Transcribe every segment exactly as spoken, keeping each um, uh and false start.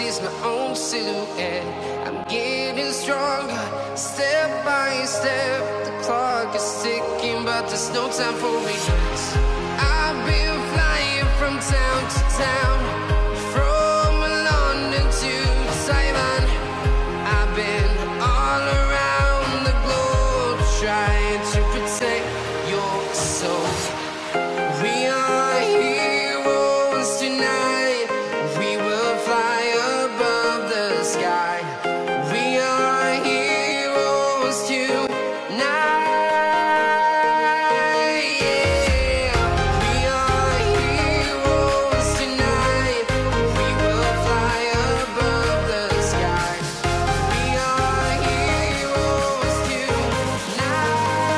notice my own silhouette. I'm getting stronger, step by step. The clock is ticking, but there's no time for regrets. I've been flying from town to town, from London to Taiwan. I've been all around the globe, trying to protect your soul. We are heroes tonight. We will fly above the sky. We are heroes tonight. Yeah. We are heroes tonight. We will fly above the sky. We are heroes tonight.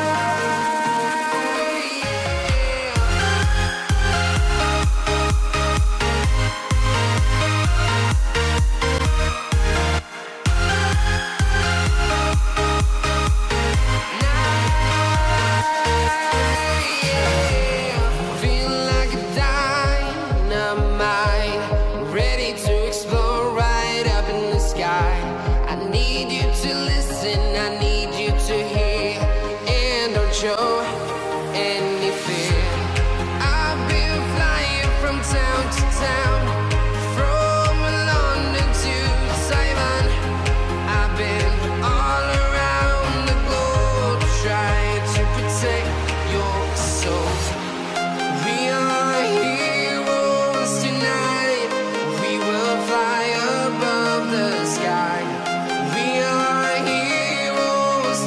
Feel like a dynamite, ready to explore right up in the sky. I need you to listen, I need you to hear, and don't show any fear. I've been flying from town to town, from London to Taiwan. I've been all around the globe, trying to protect your soul. We are heroes tonight. We will fly above the sky. We are heroes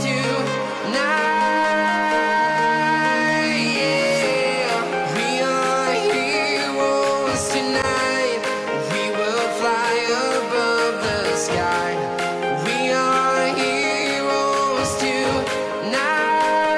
tonight. Yeah. We are heroes tonight. We will fly above the sky. We are heroes tonight.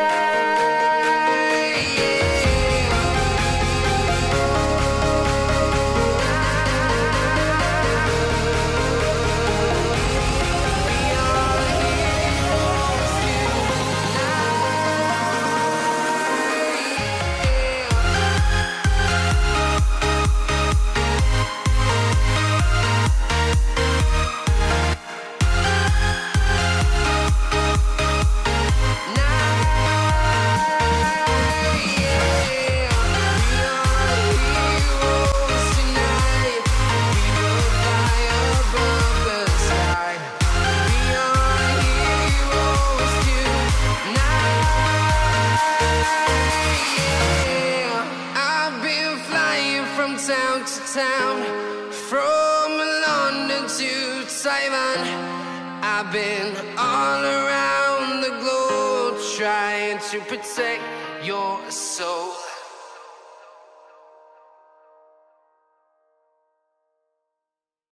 Town to town, from London to Taiwan. I've been all around the globe, trying to protect your soul.